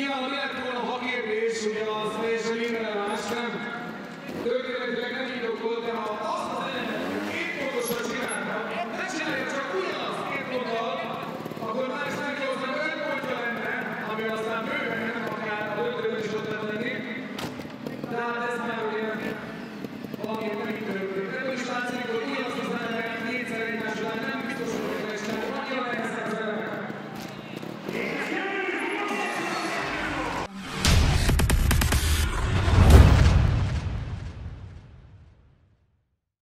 Nyilván mi lett volna a kérdés, ugye az teljesen irreleváns, nem? Történetileg nem indokolt, de ha azt az